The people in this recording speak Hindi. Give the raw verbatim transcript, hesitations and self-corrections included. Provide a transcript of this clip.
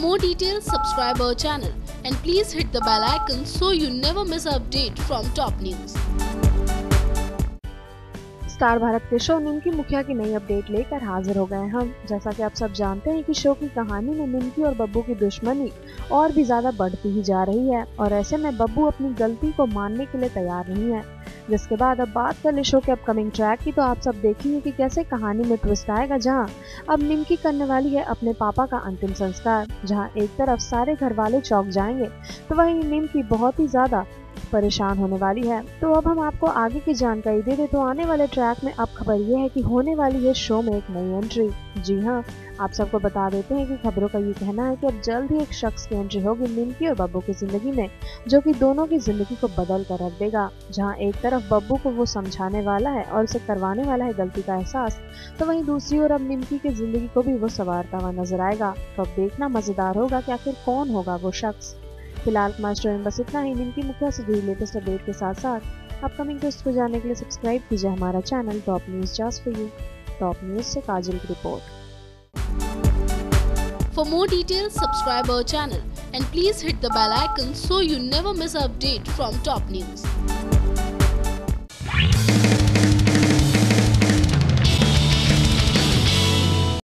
more details, subscribe our channel and please hit the bell icon so you never miss an update from top news. Star Bharat के शो निमकी मुखिया की नई अपडेट लेकर हाजिर हो गए हम। जैसा कि आप सब जानते हैं कि शो की कहानी में निमकी और बब्बू की दुश्मनी और भी ज्यादा बढ़ती ही जा रही है और ऐसे में बब्बू अपनी गलती को मानने के लिए तैयार नहीं है। जिसके बाद अब बात कर ले शो के अपकमिंग ट्रैक की, तो आप सब देखेंगे कि कैसे कहानी में ट्विस्ट आएगा, जहां अब निमकी करने वाली है अपने पापा का अंतिम संस्कार। जहां एक तरफ सारे घर वाले चौंक जाएंगे तो वहीं निमकी बहुत ही ज्यादा परेशान होने वाली है। तो अब हम आपको आगे की जानकारी दे दें तो आने वाले ट्रैक में अब खबर ये है कि होने वाली है शो में एक नई एंट्री। जी हाँ, आप सबको बता देते हैं कि खबरों का ये कहना है कि अब जल्द ही एक शख्स की एंट्री होगी निमकी और बब्बू की जिंदगी में, जो कि दोनों की जिंदगी को बदल कर रख देगा। जहां एक तरफ बब्बू को वो समझाने वाला है और उसे करवाने वाला है गलती का एहसास, तो वहीं दूसरी ओर अब निमकी की जिंदगी को भी वो संवारता हुआ नजर आएगा। तो अब देखना मजेदार होगा कि आखिर कौन होगा वो शख्स। फिलहाल मास्टर में बस इतना ही। निमकी मुखिया से जुड़ी लेटेस्ट अपडेट के साथ साथ अपकमिंग ट्विस्ट को जानने के लिए सब्सक्राइब कीजिए हमारा channel Top News just for you. Top News से काजल की report. For more details, subscribe our channel and please hit the bell icon so you never miss an update from top news.